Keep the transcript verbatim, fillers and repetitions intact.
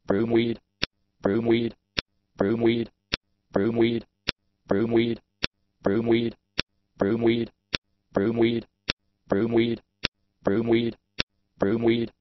broomweed, broomweed, broomweed, broomweed, broomweed, broomweed, broomweed, broomweed, broomweed, broomweed, broomweed,